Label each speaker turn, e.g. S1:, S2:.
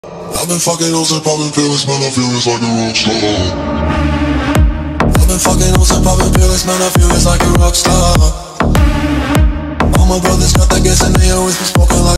S1: I've been fucking hoes and popping pills, man, I feel it's like a rock star. I've been fucking hoes and popping pills, man, I feel it's like a rock star. All my brothers got that gas and they always been smoking like